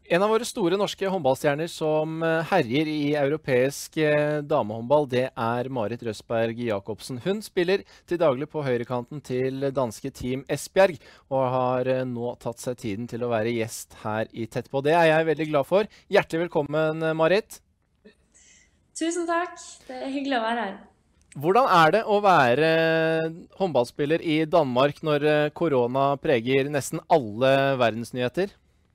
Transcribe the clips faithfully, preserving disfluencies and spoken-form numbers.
En av våre store norske håndballstjerner som eh, herjer i europeisk eh, damehåndball, det er Marit Røsberg Jacobsen. Hun spiller til daglig på høyrekanten til danske Team Esbjerg, og har eh, nå tatt seg tiden til å være gjest her i Tett på. Det er jeg veldig glad for. Hjertelig velkommen, eh, Marit. Tusen takk. Det er hyggelig å være her. Hvordan er det å være eh, håndballspiller i Danmark når eh, korona preger nesten alle verdensnyheter?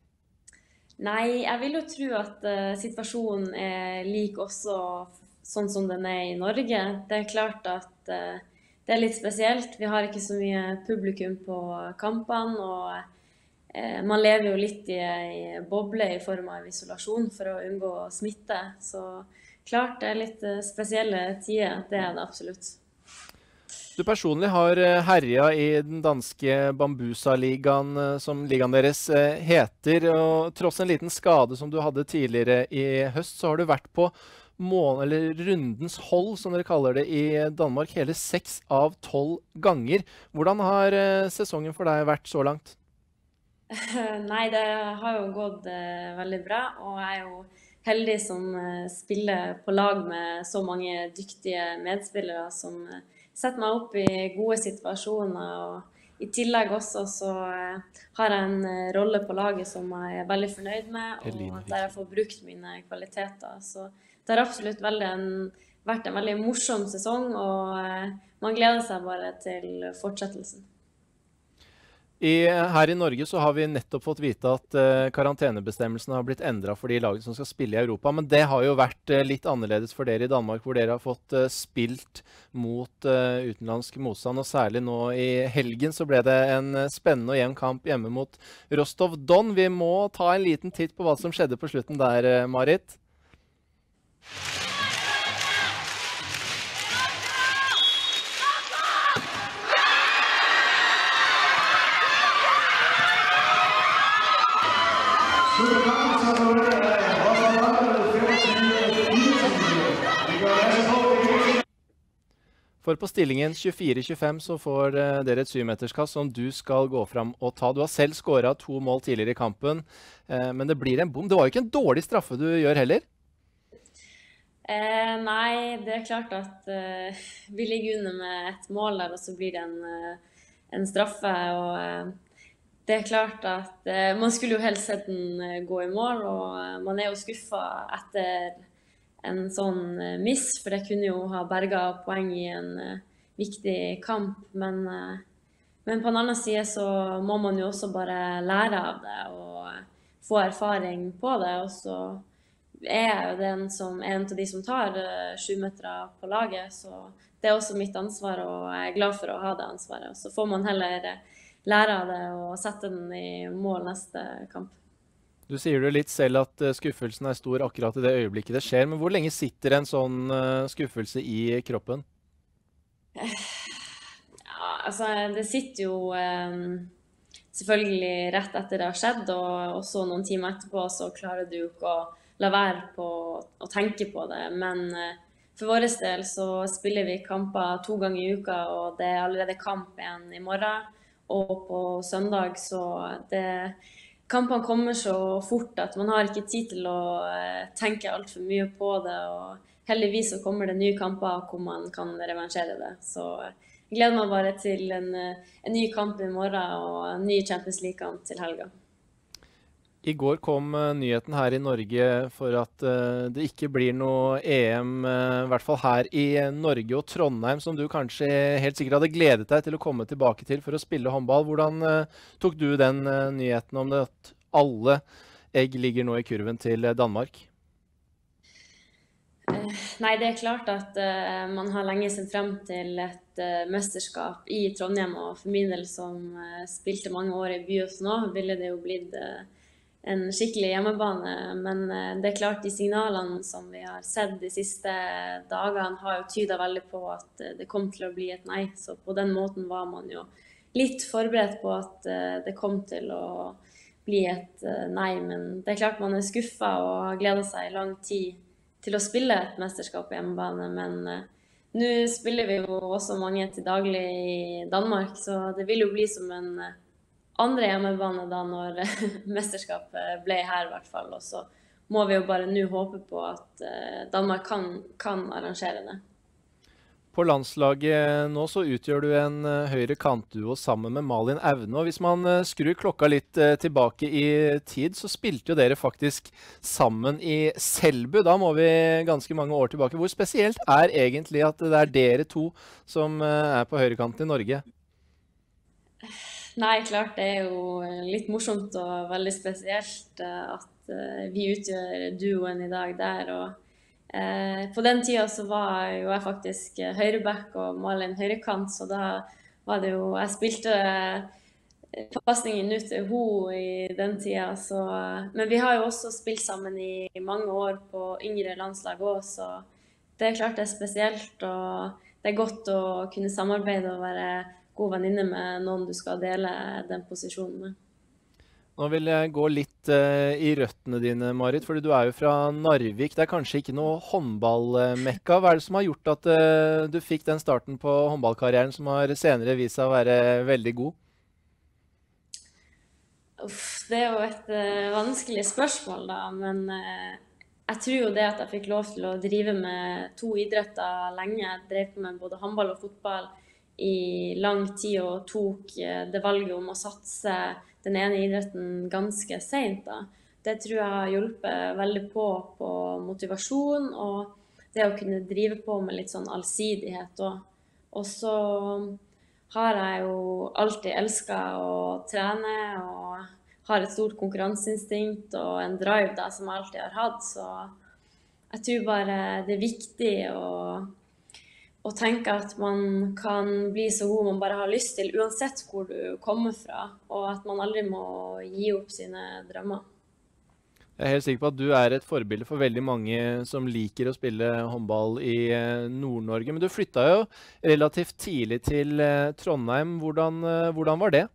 Nei, jeg vil jo tro at eh, situasjonen er lik også sånn som den er i Norge. Det er klart at eh, det er litt spesielt. Vi har ikke så mye publikum på kampene, og eh, man lever jo litt i en boble i form av isolasjon for å unngå smitte. Så klart det er litt eh, spesielle tider, det er det absolutt. Du personlig har herja i den danske Bambusa-ligaen, eh, som ligaen deres eh, heter. Og tross en liten skade som du hadde tidligere i høst, så har du vært på mål, eller rundens hold, som dere kaller det, i Danmark hele seks av tolv ganger. Hvordan har eh, sesongen for deg vært så langt? Nei, det har jo gått eh, veldig bra, og jeg er jo heldig som eh, spiller på lag med så mange dyktige medspillere som eh, setter meg opp i gode situasjoner. Og i tillegg også så eh, har jeg en eh, rolle på laget som jeg er veldig fornøyd med, og der jeg får brukt mine kvaliteter. Så det har absolutt veldig en, vært en veldig morsom sesong, og eh, man gleder seg bare til fortsettelsen. I, her i Norge så har vi nettopp fått vite at uh, karantenebestemmelsene har blitt endret for de lagene som skal spille i Europa, men det har jo vært uh, litt annerledes for dere i Danmark, hvor dere har fått uh, spilt mot uh, utenlandsk motstand, og særlig nå i helgen så ble det en uh, spennende og jevn kamp hjemme mot Rostov Don. Vi må ta en liten titt på hva som skjedde på slutten der, uh, Marit. For på stillingen tjuefire tjuefem så får uh, dere et syvmeterskast som du skal gå fram og ta. Du har selv skåret to mål tidligere i kampen, uh, men det blir en bom. Det var jo ikke en dårlig straffe du gjør heller? Eh, nei, det er klart at uh, vi ligger under med et mål der, og så blir det en, uh, en straffe. Og uh, det er klart at uh, man skulle jo helst sett den uh, gå i mål, og uh, man er jo skuffet etter en sånn miss, for det kunne jo ha berget poeng i en uh, viktig kamp, men, uh, men på den andre siden så må man jo også bare lære av det og uh, få erfaring på det, og så er jeg jo den som er en av de som tar uh, sju meter på laget, så det er også mitt ansvar, og jeg er glad for å ha det ansvaret, og så får man heller uh, lære av det og sette den i mål neste kamp. Du sier jo litt selv at uh, skuffelsen er stor akkurat i det øyeblikket det skjer, men hvor lenge sitter en sånn uh, skuffelse i kroppen? Ja, altså det sitter jo um, selvfølgelig rett etter det har skjedd, og også noen timer etterpå så klarer du jo ikke å la være på å tenke på det, men uh, for vår del så spiller vi kamper to ganger i uka, og det er allerede kamp igjen i morgen, og på søndag, så det kampene kommer så fort at man har ikke tid til å uh, tenke alt for mye på det, og heldigvis så kommer det nye kamper hvor man kan revansjere det. Så uh, jeg gleder meg bare til en, uh, en ny kamp i morgen og en ny Champions League-kamp til helga. I går kom uh, nyheten her i Norge for at uh, det ikke blir noe E M, uh, i hvert fall her i Norge og Trondheim, som du kanskje helt sikkert hadde gledet deg til å komme tilbake til for å spille håndball. Hvordan uh, tok du den uh, nyheten om det at alle egg ligger nå i kurven til uh, Danmark? Uh, nei, det er klart at uh, man har lenge sett frem til et uh, mesterskap i Trondheim, og for min del som uh, spilte mange år i Byås nå, ville det jo blitt uh, en skikkelig hjemmebane, men det er klart de signalene som vi har sett de siste dagene har jo tydet veldig på at det kom til å bli et nei, så på den måten var man jo litt forberedt på at det kom til å bli et nei, men det er klart man er skuffet og har gledet seg i lang tid til å spille et mesterskap på hjemmebane, men nå spiller vi jo også mange til daglig i Danmark, så det vil jo bli som en andre hjemmebane da når mesterskapet ble her i hvert fall. Og så må vi jo bare nå håpe på at eh, Danmark kan, kan arrangere det. På landslaget nå så utgjør du en uh, høyre kantduo sammen med Malin Aune. Og hvis man uh, skrur klokka litt uh, tilbake i tid, så spilte jo dere faktisk sammen i Selbu. Da må vi ganske mange år tilbake. Hvor spesielt er egentlig at det er dere to som uh, er på høyrekanten i Norge? Nei, klart det er jo litt morsomt og veldig spesielt uh, at uh, vi utgjør duoen i dag der. og Eh, på den tida så var jo jeg faktisk høyreback og Malin høyrekant, så da var det jo, jeg spilte passningen ut til henne i den tida, så, men vi har jo også spilt sammen i mange år på yngre landslag også, så det er klart det er spesielt, og det er godt å kunne samarbeide og være god venninne med noen du skal dele den posisjonen med. Nå vil jeg gå litt uh, i røttene dine, Marit, fordi du er jo fra Narvik. Det er kanskje ikke noe håndballmekka. Hva er det som har gjort at uh, du fikk den starten på håndballkarrieren som har senere vist seg å være veldig god? Uff, det er jo et uh, vanskelig spørsmål da, men uh, jeg tror jo det at jeg fikk lov til å drive med to idretter lenge. Jeg drev med både håndball og fotball i lang tid og tok uh, det valget om å satse den ene idretten ganske sent da. Det tror jeg har hjulpet veldig på på motivasjon og det å kunne drive på med litt sånn allsidighet også. Og så har jeg jo alltid elsket å trene og har et stort konkurranseinstinkt og en drive da som jeg alltid har hatt, så jeg tror bare det er viktig å og tenke at man kan bli så god man bare har lyst til, uansett hvor du kommer fra, og at man aldri må gi opp sine drømmer. Jeg er helt sikker på at du er et forbilde for veldig mange som liker å spille håndball i Nord-Norge, men du flyttet jo relativt tidlig til Trondheim. Hvordan, hvordan var det?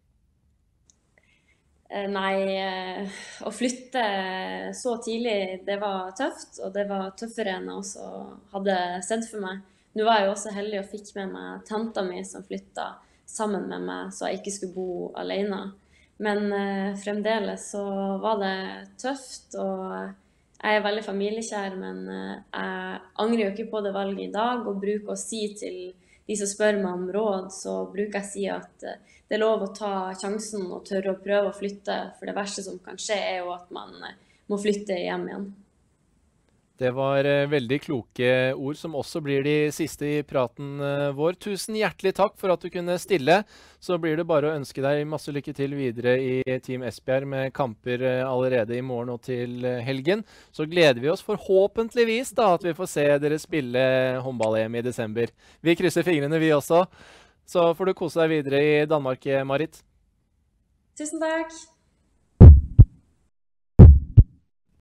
Nei, å flytte så tidlig, det var tøft, og det var tøffere enn jeg også hadde sett for meg. Nå var jeg jo også heldig og fikk med meg tanta mi som flyttet sammen med meg, så jeg ikke skulle bo alene. Men eh, fremdeles så var det tøft, og jeg er veldig familiekjær, men eh, jeg angrer jo ikke på det valget i dag, og bruker å si til de som spør meg om råd, så bruker jeg å si at eh, det er lov å ta sjansen og tørre å prøve å flytte, for det verste som kan skje er jo at man eh, må flytte hjem igjen. Det var uh, veldig kloke ord, som også blir de siste i praten uh, vår. Tusen hjertelig takk for at du kunne stille. Så blir det bare å ønske deg masse lykke til videre i Team Esbjerg med kamper uh, allerede i morgen og til uh, helgen. Så gleder vi oss forhåpentligvis da at vi får se dere spille håndball-E M i desember. Vi krysser fingrene vi også. Så får du kose deg videre i Danmark, Marit. Tusen takk!